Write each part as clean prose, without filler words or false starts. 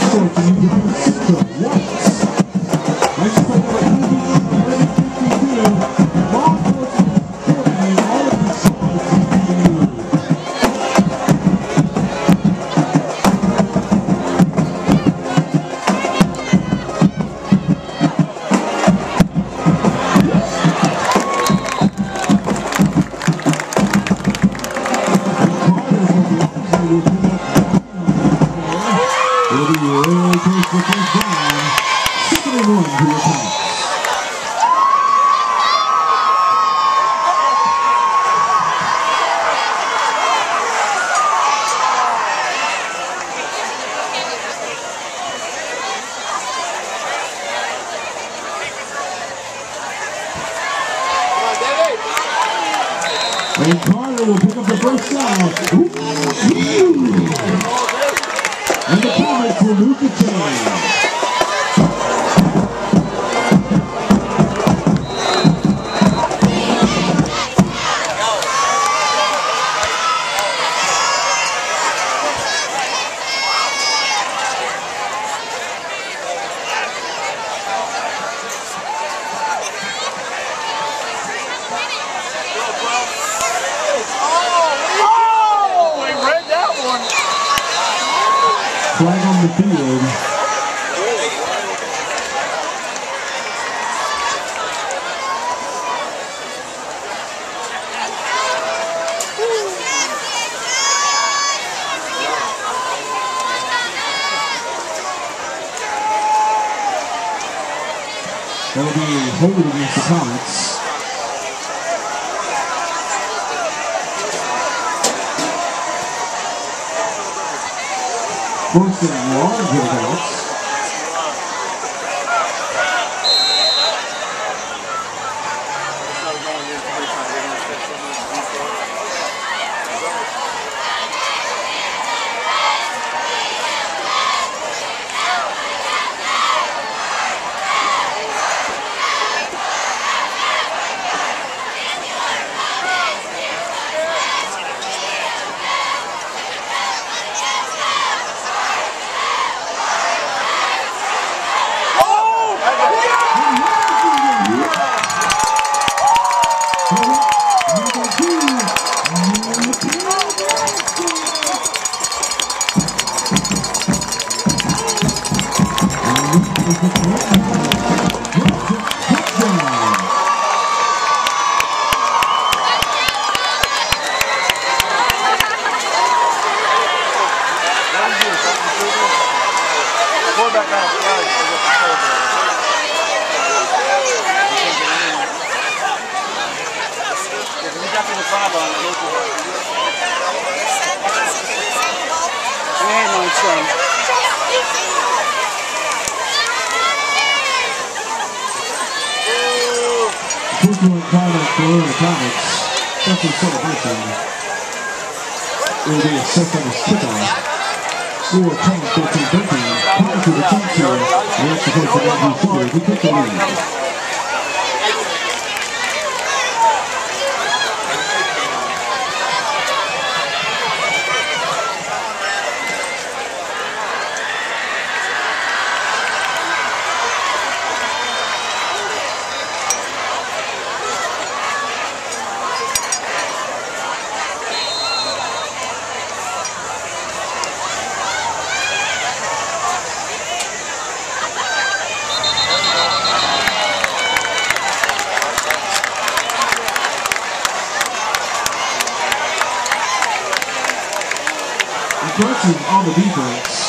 And Carter will pick up the first down. And the Comets will move the chain. Flag on the field. That'll be a hold against the Comets. First and long for the Comets. It will be a set on his kickoff. Score 10, 13, 13. Coming to the top here. And that's the coach of Andrew Fuller. He took the lead. Aggressive on the defense.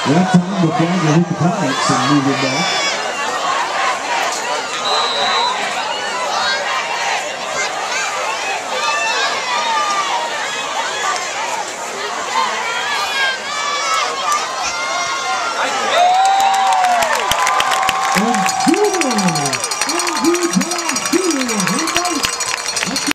That time the flag will hit the Comets and move it back.